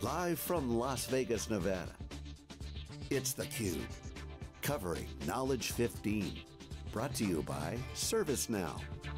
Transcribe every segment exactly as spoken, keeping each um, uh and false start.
Live from Las Vegas, Nevada, it's theCUBE, covering Knowledge fifteen. Brought to you by ServiceNow.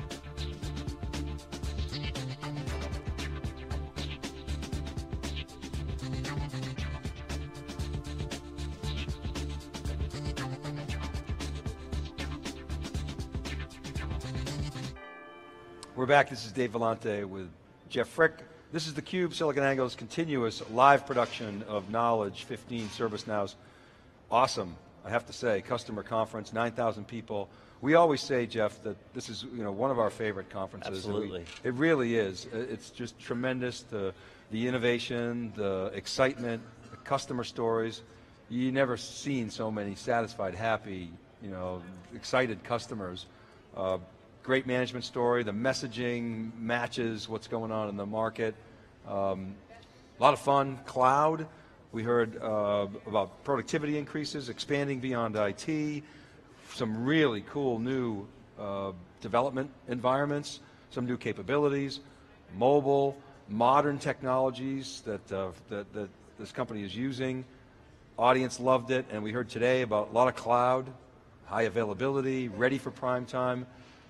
We're back. This is Dave Vellante with Jeff Frick. This is theCUBE, SiliconANGLE's continuous live production of Knowledge fifteen, ServiceNow's awesome, I have to say, customer conference, nine thousand people. We always say, Jeff, that this is you know one of our favorite conferences. Absolutely. We, it really is. It's just tremendous, the, the innovation, the excitement, the customer stories. You never seen so many satisfied, happy, you know, excited customers. Uh, Great management story, the messaging matches what's going on in the market. Um, a lot of fun, cloud. We heard uh, about productivity increases, expanding beyond I T, some really cool new uh, development environments, some new capabilities, mobile, modern technologies that, uh, that, that this company is using. Audience loved it, and we heard today about a lot of cloud, high availability, ready for prime time.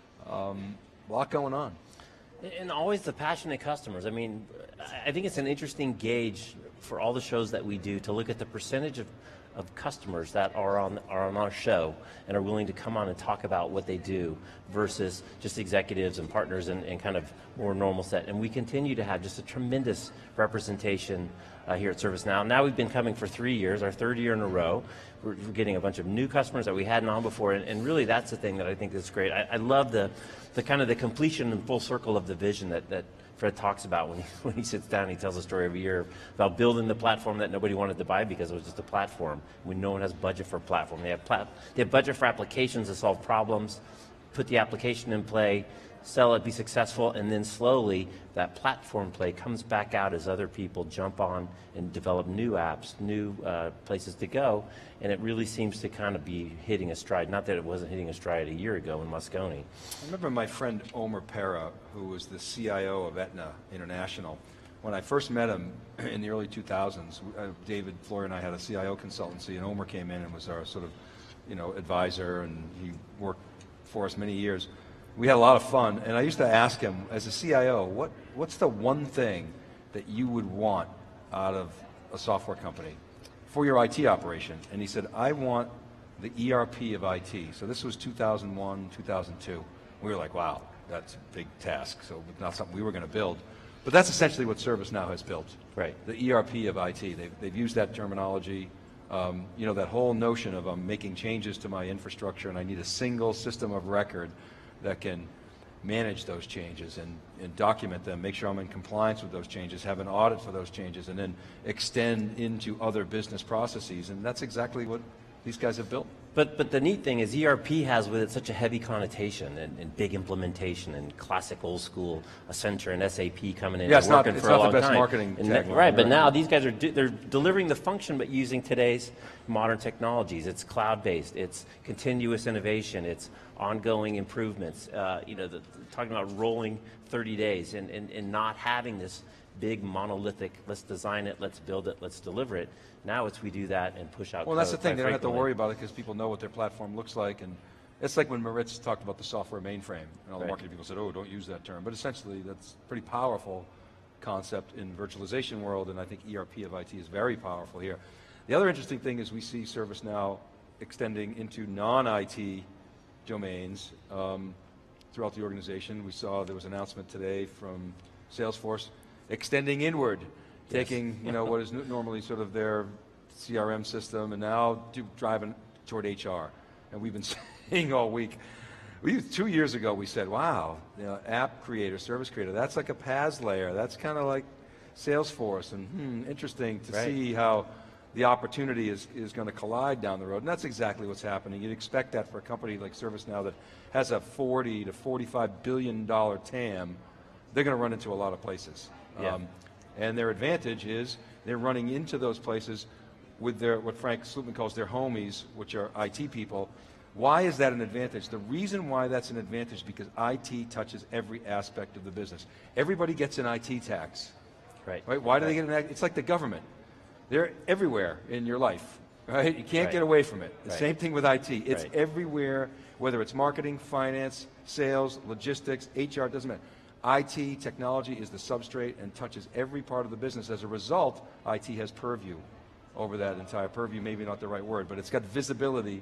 Um, a lot going on. And always the passionate customers. I mean, I think it's an interesting gauge for all the shows that we do to look at the percentage of, of customers that are on, are on our show and are willing to come on and talk about what they do versus just executives and partners and, and kind of more normal set. And we continue to have just a tremendous representation uh, here at ServiceNow. Now we've been coming for three years, our third year in a row. We're getting a bunch of new customers that we hadn't on before, and, and really that's the thing that I think is great. I, I love the, the kind of the completion and full circle of the vision that, that Fred talks about when he, when he sits down and he tells a story every year about building the platform that nobody wanted to buy because it was just a platform, when no one has budget for a platform. They have, plat they have budget for applications to solve problems, put the application in play, sell it, be successful, and then slowly that platform play comes back out as other people jump on and develop new apps, new uh, places to go, and it really seems to kind of be hitting a stride. Not that it wasn't hitting a stride a year ago in Moscone. I remember my friend Omer Pera, who was the C I O of Aetna International. When I first met him in the early two thousands, uh, David Floyer and I had a C I O consultancy, and Omer came in and was our sort of, you know, advisor, and he worked for us many years. We had a lot of fun, and I used to ask him, as a C I O, what, what's the one thing that you would want out of a software company for your I T operation? And he said, I want the E R P of I T. So this was two thousand one, two thousand two. We were like, wow, that's a big task, so not something we were going to build. But that's essentially what ServiceNow has built. Right. The E R P of I T. They've, they've used that terminology. Um, you know, that whole notion of I'm making changes to my infrastructure and I need a single system of record that can manage those changes and, and document them, make sure I'm in compliance with those changes, have an audit for those changes, and then extend into other business processes. And that's exactly what these guys have built. But, but the neat thing is E R P has with it such a heavy connotation and, and big implementation and classic old school Accenture and S A P coming in yeah, and it's not, working it's for not a long the best time. marketing And tech. that, right, but now these guys are do, they're delivering the function but using today's modern technologies. It's cloud-based, it's continuous innovation, it's ongoing improvements. Uh, you know, the, talking about rolling thirty days and, and, and not having this big monolithic, let's design it, let's build it, let's deliver it. Now it's we do that and push out. Well, that's the thing, they don't have to frequently. worry about it because people know what their platform looks like. And it's like when Moritz talked about the software mainframe, and all the Right. marketing people said, oh, don't use that term. But essentially, that's a pretty powerful concept in virtualization world, and I think E R P of I T is very powerful here. The other interesting thing is we see ServiceNow extending into non-I T domains um, throughout the organization. We saw there was an announcement today from Salesforce extending inward, Yes. taking you know what is normally sort of their C R M system and now do, driving toward H R. And we've been saying all week, we, two years ago we said, wow, you know, app creator, service creator, that's like a P A S layer. That's kind of like Salesforce, and hmm, interesting to Right. see how the opportunity is, is going to collide down the road. And that's exactly what's happening. You'd expect that for a company like ServiceNow that has a forty to forty-five billion dollar T A M, they're going to run into a lot of places. Yeah. Um, and their advantage is they're running into those places with their, what Frank Slootman calls their homies, which are I T people. Why is that an advantage? The reason why that's an advantage is because I T touches every aspect of the business. Everybody gets an I T tax. Right. Right? Why do right. they get an act? It's like the government. They're everywhere in your life, right? You can't right. get away from it. The right. same thing with I T. It's right. everywhere, whether it's marketing, finance, sales, logistics, H R, it doesn't matter. I T, technology is the substrate and touches every part of the business. As a result, I T has purview over that entire purview, maybe not the right word, but it's got visibility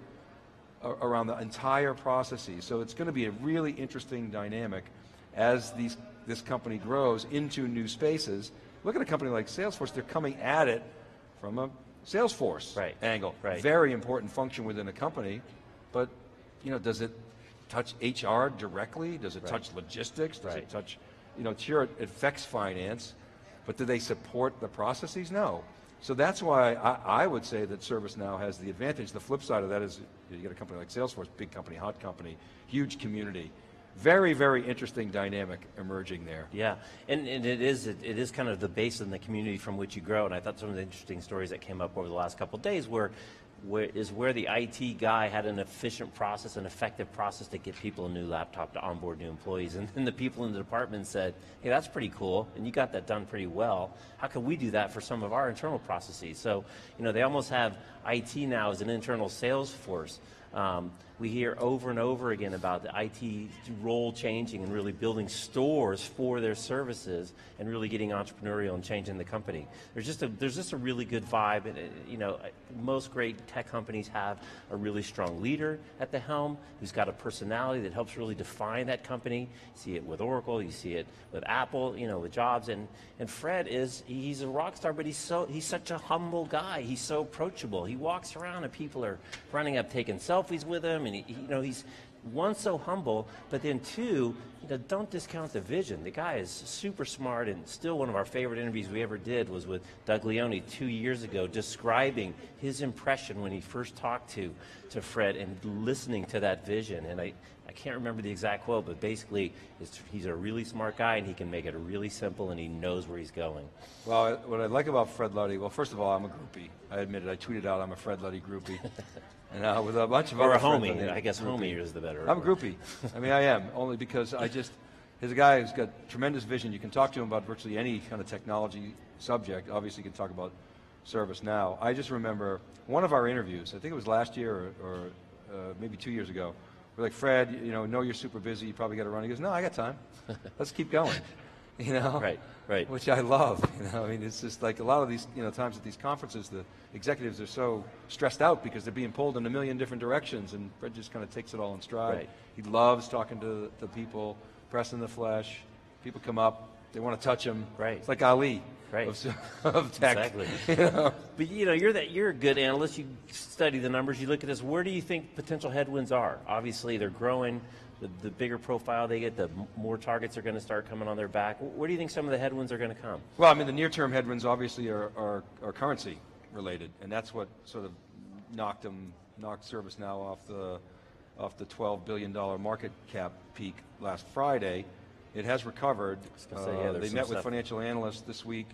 around the entire processes. So it's going to be a really interesting dynamic as these, this company grows into new spaces. Look at a company like Salesforce, they're coming at it from a Salesforce right. angle. Right. Very important function within a company, but you know, does it touch H R directly? Does it right. touch logistics? Does right. it touch, you know, sure, it affects finance, but do they support the processes? No. So that's why I, I would say that ServiceNow has the advantage. The flip side of that is you get a company like Salesforce, big company, hot company, huge community. Very, very interesting dynamic emerging there. Yeah, and, and it is it, it is kind of the base in the community from which you grow, and I thought some of the interesting stories that came up over the last couple of days were Where, is where the I T guy had an efficient process, an effective process to get people a new laptop to onboard new employees. And then the people in the department said, hey, that's pretty cool, and you got that done pretty well. How can we do that for some of our internal processes? So, you know, they almost have I T now as an internal sales force. Um, we hear over and over again about the I T role changing and really building stores for their services and really getting entrepreneurial and changing the company. There's just a, there's just a really good vibe. And, you know, most great tech companies have a really strong leader at the helm who's got a personality that helps really define that company. You see it with Oracle, you see it with Apple, you know, with Jobs. And, and Fred is, he's a rock star, but he's, so, he's such a humble guy. He's so approachable. He walks around and people are running up taking selfies with him. And he, he, you know, he's one, so humble, but then two, you know, don't discount the vision. The guy is super smart, and still one of our favorite interviews we ever did was with Doug Leone two years ago, describing his impression when he first talked to to Fred and listening to that vision. And I, I can't remember the exact quote, but basically, it's, he's a really smart guy, and he can make it really simple, and he knows where he's going. Well, what I like about Fred Luddy, well, first of all, I'm a groupie. I admit it. I tweeted out I'm a Fred Luddy groupie. And uh, with a bunch of or other a homie. friends, I guess groupie. homie is the better. I'm a groupie. I mean, I am, only because I just, he's a guy who's got tremendous vision. You can talk to him about virtually any kind of technology subject. Obviously, you can talk about ServiceNow. I just remember one of our interviews, I think it was last year or, or uh, maybe two years ago. We're like, Fred, you know, know you're super busy. You probably got to run. He goes, no, I got time. Let's keep going. You know, right, right. Which I love. You know, I mean, it's just like a lot of these, you know, times at these conferences, the executives are so stressed out because they're being pulled in a million different directions, and Fred just kind of takes it all in stride. Right. He loves talking to the people, pressing the flesh. People come up, they want to touch him. Right. It's like Ali. Right. Of, of tech. Exactly. You know? But you know, you're that you're a good analyst. You study the numbers. You look at this. Where do you think potential headwinds are? Obviously, they're growing. The, the bigger profile they get, the m- more targets are going to start coming on their back. Where do you think some of the headwinds are going to come? Well, I mean, the near-term headwinds obviously are, are, are currency related, and that's what sort of knocked them, knocked ServiceNow off the off the twelve billion dollar market cap peak last Friday. It has recovered. I was gonna say, yeah, Uh, there's they some met with stuff. financial analysts this week,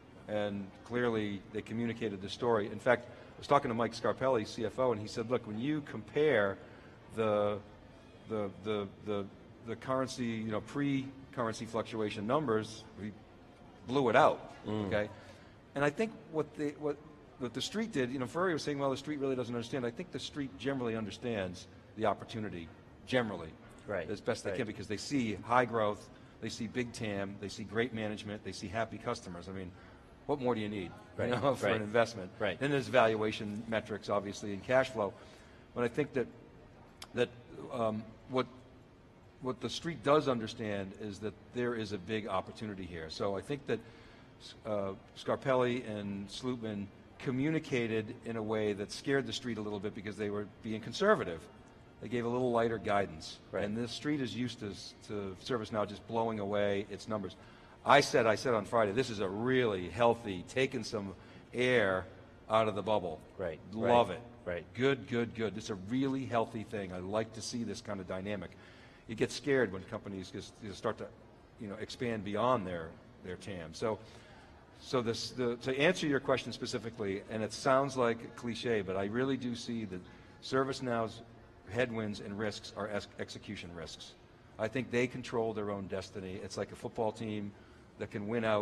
and clearly they communicated the story. In fact, I was talking to Mike Scarpelli, C F O, and he said, look, when you compare the the the the, the currency, you know, pre-currency fluctuation numbers, we blew it out, Mm. okay? And I think what the what what the street did, you know, Furry was saying, well, the street really doesn't understand. I think the street generally understands the opportunity, generally, Right. as best they right. can, because they see high growth, they see big T A M, they see great management, they see happy customers. I mean, what more do you need, Right. you know, for Right. an investment? Right. Then there's valuation metrics, obviously, and cash flow. But I think that that um, what what the street does understand is that there is a big opportunity here. So I think that uh, Scarpelli and Slootman communicated in a way that scared the street a little bit because they were being conservative. They gave a little lighter guidance. Right. And this street is used to, to ServiceNow just blowing away its numbers. I said, I said on Friday, this is a really healthy, taking some air out of the bubble. Right. Love right. it. Right. Good, good, good. It's a really healthy thing. I like to see this kind of dynamic. You get scared when companies just, just start to, you know, expand beyond their their T A M. So, so this the, to answer your question specifically, and it sounds like a cliche, but I really do see that ServiceNow's headwinds and risks are ex execution risks. I think they control their own destiny. It's like a football team that can win out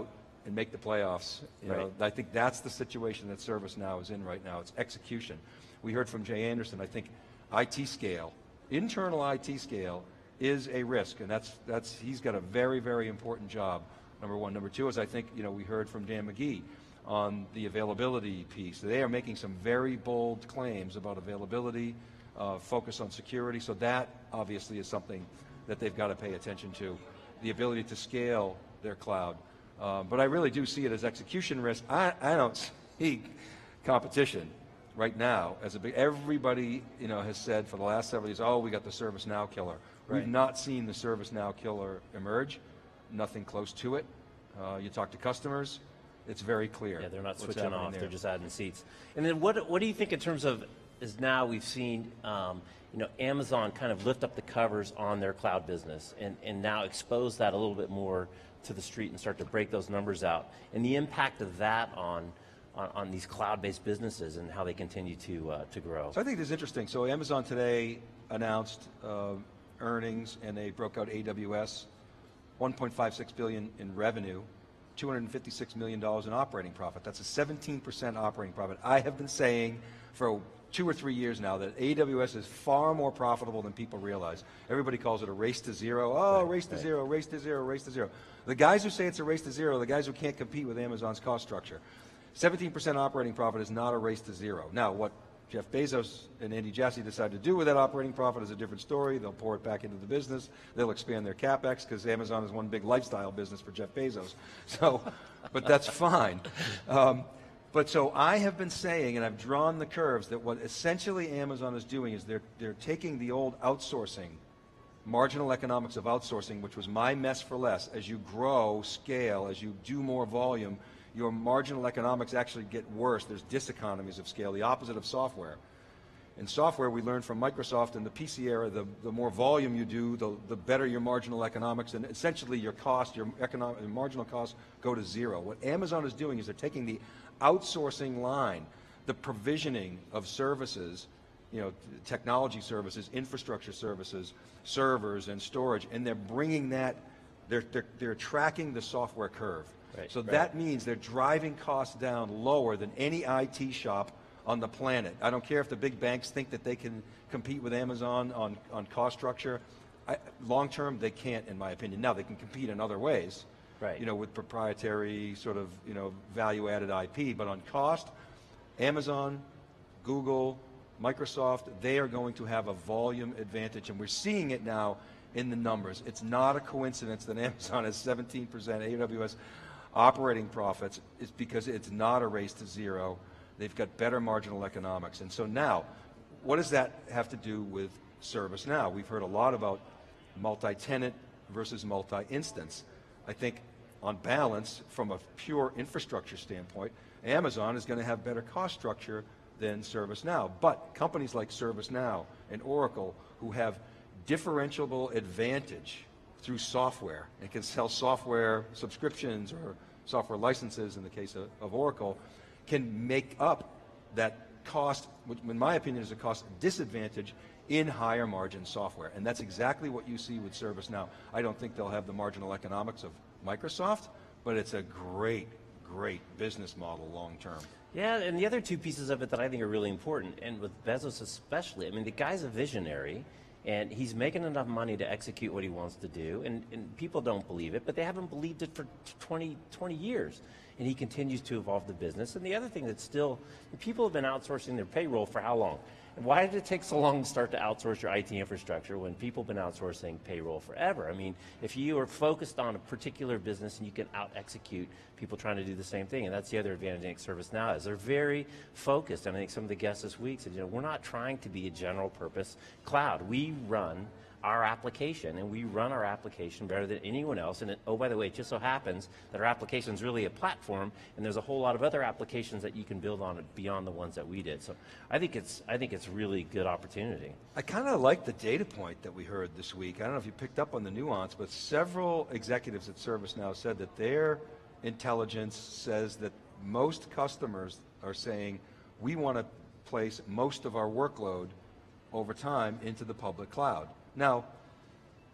and make the playoffs. You Right. know, I think that's the situation that ServiceNow is in right now. It's execution. We heard from Jay Anderson, I think I T scale, internal I T scale is a risk, and that's, that's, he's got a very, very important job, number one. Number two is I think, you know, we heard from Dan McGee on the availability piece. They are making some very bold claims about availability, uh, focus on security, so that obviously is something that they've got to pay attention to. The ability to scale their cloud. Um, but I really do see it as execution risk. I, I don't see competition right now as a big, everybody you know, has said for the last several years, oh, we got the ServiceNow killer. Right. We've not seen the ServiceNow killer emerge, nothing close to it. Uh, you talk to customers, it's very clear. Yeah, they're not what's switching happening off, there. they're just adding seats. And then what, what do you think in terms of, is now we've seen um, you know, Amazon kind of lift up the covers on their cloud business and, and now expose that a little bit more to the street and start to break those numbers out, and the impact of that on on, on these cloud-based businesses and how they continue to uh, to grow. So I think this is interesting. So Amazon today announced uh, earnings, and they broke out A W S, one point five six billion dollars in revenue, two hundred fifty-six million dollars in operating profit. That's a seventeen percent operating profit. I have been saying for two or three years now that A W S is far more profitable than people realize. Everybody calls it a race to zero. Oh, Right, race to right. zero, race to zero, race to zero. The guys who say it's a race to zero are the guys who can't compete with Amazon's cost structure. seventeen percent operating profit is not a race to zero. Now, what Jeff Bezos and Andy Jassy decide to do with that operating profit is a different story. They'll pour it back into the business. They'll expand their CapEx because Amazon is one big lifestyle business for Jeff Bezos. So, but that's fine. Um, But so I have been saying, and I've drawn the curves, that what essentially Amazon is doing is they're, they're taking the old outsourcing, marginal economics of outsourcing, which was my mess for less. As you grow, scale, as you do more volume, your marginal economics actually get worse. There's diseconomies of scale, the opposite of software. In software, we learned from Microsoft in the P C era, the, the more volume you do, the, the better your marginal economics, and essentially your cost, your, economic, your marginal costs go to zero. What Amazon is doing is they're taking the outsourcing line, the provisioning of services, you know, technology services, infrastructure services, servers and storage, and they're bringing that, they're, they're, they're tracking the software curve. Right, so right. that means they're driving costs down lower than any I T shop on the planet. I don't care if the big banks think that they can compete with Amazon on, on cost structure. I, long term, they can't, in my opinion. Now, they can compete in other ways, Right. you know, with proprietary sort of, you know, value-added I P, but on cost, Amazon, Google, Microsoft, they are going to have a volume advantage, and we're seeing it now in the numbers. It's not a coincidence that Amazon has seventeen percent A W S operating profits. It's because it's not a race to zero. They've got better marginal economics. And so now, what does that have to do with ServiceNow? We've heard a lot about multi-tenant versus multi-instance. I think on balance, from a pure infrastructure standpoint, Amazon is going to have better cost structure than ServiceNow. But companies like ServiceNow and Oracle, who have differentiable advantage through software and can sell software subscriptions or software licenses in the case of, of Oracle, can make up that cost, which in my opinion is a cost disadvantage in higher margin software. And that's exactly what you see with ServiceNow. I don't think they'll have the marginal economics of Microsoft, but it's a great, great business model long term. Yeah, and the other two pieces of it that I think are really important, and with Bezos especially, I mean, the guy's a visionary, and he's making enough money to execute what he wants to do, and, and people don't believe it, but they haven't believed it for twenty, twenty years, and he continues to evolve the business. And the other thing that's still, people have been outsourcing their payroll for how long? And why did it take so long to start to outsource your I T infrastructure when people have been outsourcing payroll forever? I mean, if you are focused on a particular business and you can out-execute people trying to do the same thing, and that's the other advantage I think ServiceNow is. They're very focused, and I think some of the guests this week said, you know, we're not trying to be a general purpose cloud. We run our application, and we run our application better than anyone else. And it, oh, by the way, it just so happens that our application is really a platform, and there's a whole lot of other applications that you can build on it beyond the ones that we did. So I think it's I think it's really good opportunity. I kind of like the data point that we heard this week. I don't know if you picked up on the nuance, but several executives at ServiceNow said that their intelligence says that most customers are saying, we want to place most of our workload over time into the public cloud. Now,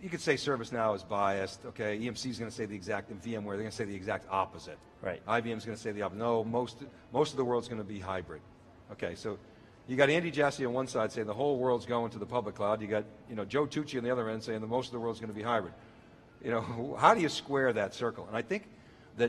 you could say ServiceNow is biased, okay, E M C is going to say the exact, and VMware, they're going to say the exact opposite. Right. I B M is going to say the opposite. No, most, most of the world's going to be hybrid. Okay, so you got Andy Jassy on one side saying the whole world's going to the public cloud. You got, you know, Joe Tucci on the other end saying that most of the world's going to be hybrid. You know, how do you square that circle? And I think that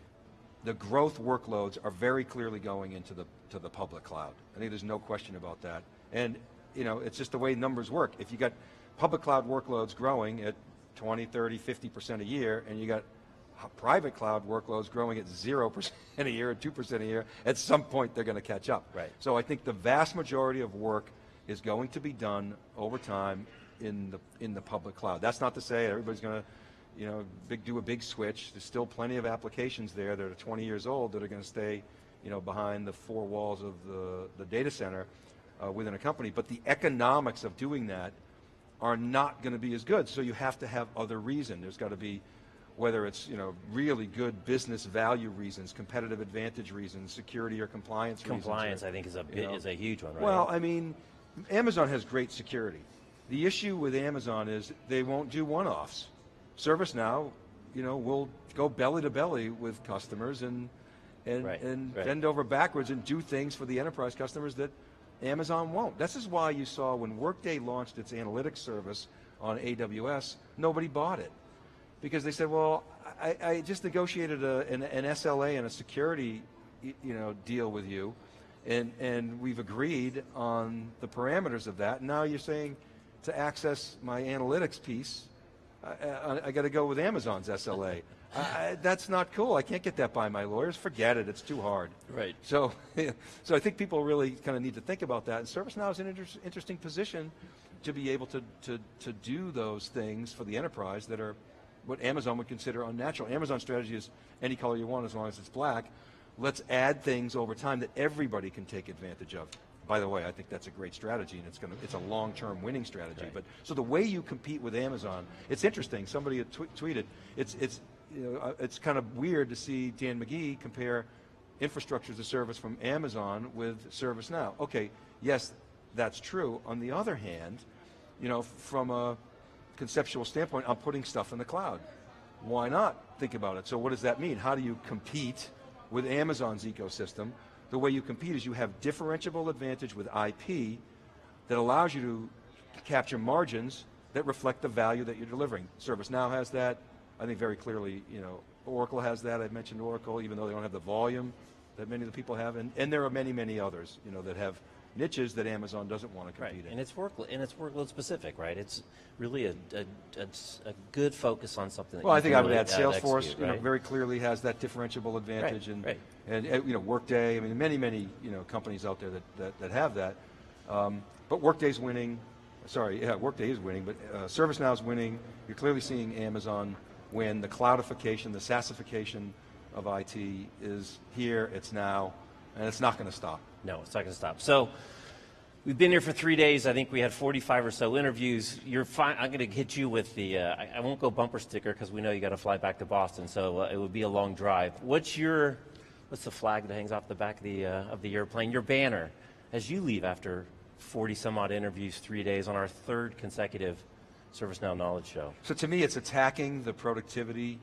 the growth workloads are very clearly going into the, to the public cloud. I think there's no question about that. And, you know, it's just the way numbers work. If you got public cloud workloads growing at twenty, thirty, fifty percent a year, and you got private cloud workloads growing at zero percent a year or two percent a year, at some point they're going to catch up. Right. So I think the vast majority of work is going to be done over time in the, in the public cloud. That's not to say everybody's going to, you know, big, do a big switch. There's still plenty of applications there that are twenty years old that are going to stay, you know, behind the four walls of the, the data center uh, within a company. But the economics of doing that are not going to be as good. So you have to have other reason. There's got to be, whether it's, you know, really good business value reasons, competitive advantage reasons, security or compliance, compliance reasons. Compliance, I think, is a you know. is a huge one, right? Well, I mean, Amazon has great security. The issue with Amazon is they won't do one-offs. ServiceNow, you know, will go belly to belly with customers and and, right, and right. bend over backwards and do things for the enterprise customers that Amazon won't. This is why you saw when Workday launched its analytics service on A W S, nobody bought it. Because they said, well, I, I just negotiated a, an, an S L A and a security you know, deal with you, and, and we've agreed on the parameters of that. And now you're saying to access my analytics piece, I, I, I got to go with Amazon's S L A. I, I, that's not cool. I can't get that by my lawyers. Forget it. It's too hard. Right. So, so I think people really kind of need to think about that. And ServiceNow is in an inter interesting position to be able to, to, to do those things for the enterprise that are what Amazon would consider unnatural. Amazon's strategy is any color you want as long as it's black. Let's add things over time that everybody can take advantage of. By the way, I think that's a great strategy, and it's going to, it's a long-term winning strategy. Right. But so the way you compete with Amazon, it's interesting. Somebody had tw tweeted, it's it's you know, it's kind of weird to see Dan McGee compare infrastructure as a service from Amazon with ServiceNow. Okay, yes, that's true. On the other hand, you know, from a conceptual standpoint, I'm putting stuff in the cloud. Why not think about it? So what does that mean? How do you compete with Amazon's ecosystem? The way you compete is you have differentiable advantage with I P that allows you to capture margins that reflect the value that you're delivering. ServiceNow has that. I think very clearly, you know, Oracle has that. I mentioned Oracle, even though they don't have the volume that many of the people have, and, and there are many, many others, you know, that have niches that Amazon doesn't want to compete right. in. And it's work and it's workload specific, right? It's really a, a, a, a good focus on something. That well, you I think can I would really add Salesforce. execute, You know, right? very clearly has that differentiable advantage, Right, and, right. and and you know, Workday. I mean, many, many you know companies out there that that, that have that. Um, but Workday's winning. Sorry, yeah, Workday is winning, but uh, ServiceNow's winning. You're clearly seeing Amazon win. The cloudification, the SaaSification of I T is here. It's now, and it's not going to stop. No, it's not going to stop. So. We've been here for three days. I think we had forty-five or so interviews. You're fine. I'm going to hit you with the, uh, I, I won't go bumper sticker because we know you got to fly back to Boston, so uh, it would be a long drive. What's your, what's the flag that hangs off the back of the, uh, of the airplane? Your banner as you leave after forty some odd interviews, three days on our third consecutive ServiceNow Knowledge Show. So to me, it's attacking the productivity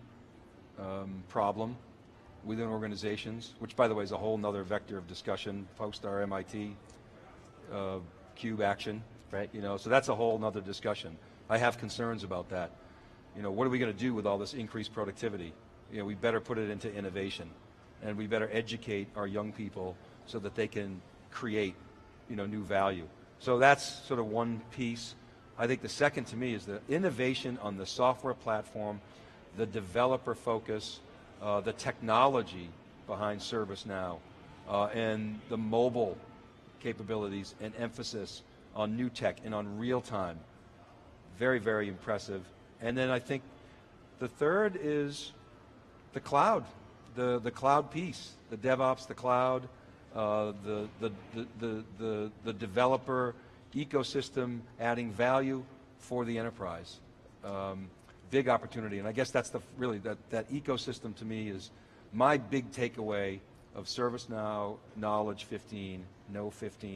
um, problem within organizations, which by the way is a whole nother vector of discussion post our M I T Uh, cube action, right? You know, so that's a whole nother discussion. I have concerns about that. You know, what are we going to do with all this increased productivity? You know, we better put it into innovation, and we better educate our young people so that they can create, you know, new value. So that's sort of one piece. I think the second to me is the innovation on the software platform, the developer focus, uh, the technology behind ServiceNow, uh, and the mobile capabilities and emphasis on new tech and on real time. Very, very impressive. And then I think the third is the cloud, the, the cloud piece, the DevOps, the cloud, uh, the, the, the, the, the, the developer ecosystem adding value for the enterprise. Um, big opportunity, and I guess that's the, really, that, that ecosystem to me is my big takeaway of ServiceNow Knowledge fifteen, Know fifteen,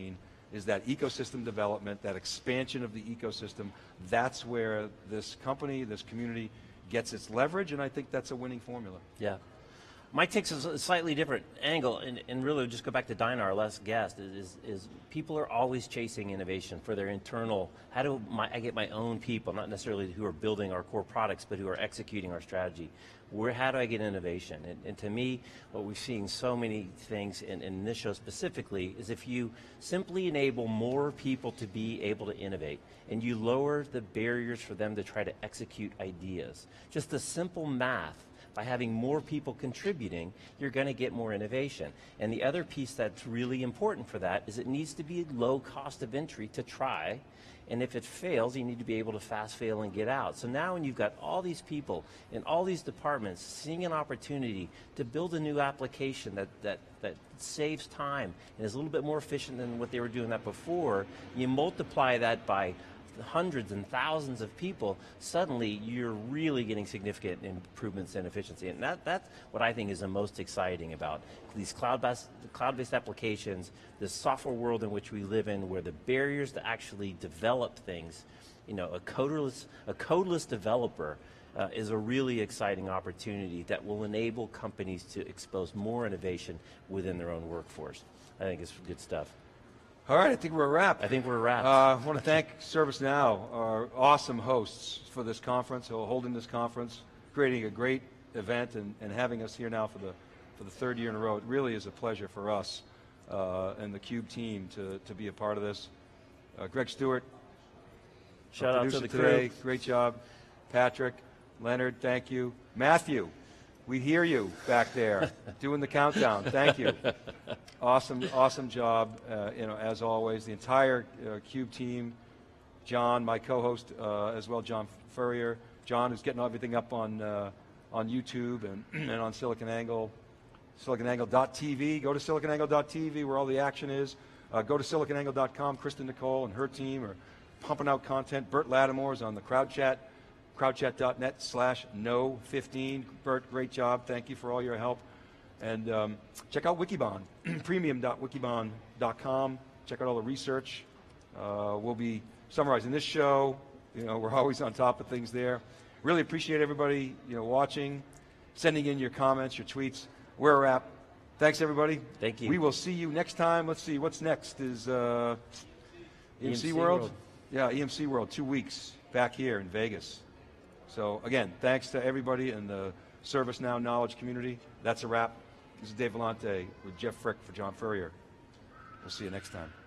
is that ecosystem development, that expansion of the ecosystem. That's where this company, this community gets its leverage, and I think that's a winning formula. Yeah. Mike takes a slightly different angle, and, and really just go back to Dinah, our last guest, is, is people are always chasing innovation for their internal, how do my, I get my own people, not necessarily who are building our core products, but who are executing our strategy. Where, how do I get innovation? And, and to me, what we've seen so many things in, in this show specifically is if you simply enable more people to be able to innovate, and you lower the barriers for them to try to execute ideas, just the simple math, by having more people contributing, you're going to get more innovation. And the other piece that's really important for that is it needs to be low cost of entry to try, and if it fails, you need to be able to fast fail and get out. So now when you've got all these people in all these departments seeing an opportunity to build a new application that, that, that saves time and is a little bit more efficient than what they were doing that before, you multiply that by hundreds and thousands of people, suddenly you're really getting significant improvements in efficiency. And that, that's what I think is the most exciting about these cloud-based, cloud-based applications, the software world in which we live in, where the barriers to actually develop things, you know, a codeless, a codeless developer uh, is a really exciting opportunity that will enable companies to expose more innovation within their own workforce. I think it's good stuff. All right, I think we're a wrap. I think we're wrapped. Uh, I want to thank ServiceNow, our awesome hosts for this conference, who are holding this conference, creating a great event, and, and having us here now for the for the third year in a row. It really is a pleasure for us uh, and the CUBE team to, to be a part of this. Uh, Greg Stewart, shout out to the today. crew. Great job. Patrick, Leonard, thank you. Matthew, we hear you back there doing the countdown. Thank you. Awesome, awesome job. Uh, you know, as always, the entire uh, CUBE team. John, my co-host, uh, as well, John Furrier. John, who's getting everything up on uh, on YouTube and, and on SiliconANGLE, SiliconANGLE dot T V. Go to SiliconANGLE dot T V where all the action is. Uh, go to SiliconANGLE dot com. Kristen Nicole and her team are pumping out content. Bert Lattimore is on the CrowdChat. crowdchat dot net slash no fifteen. Bert, great job. Thank you for all your help. And um, check out Wikibon, premium dot wikibon dot com. Check out all the research. Uh, we'll be summarizing this show. You know, we're always on top of things there. Really appreciate everybody, you know, watching, sending in your comments, your tweets. We're a wrap. Thanks, everybody. Thank you. We will see you next time. Let's see, what's next is uh, E M C, E M C World? World. Yeah, E M C World, two weeks back here in Vegas. So again, thanks to everybody in the ServiceNow knowledge community. That's a wrap. This is Dave Vellante with Jeff Frick for John Furrier. We'll see you next time.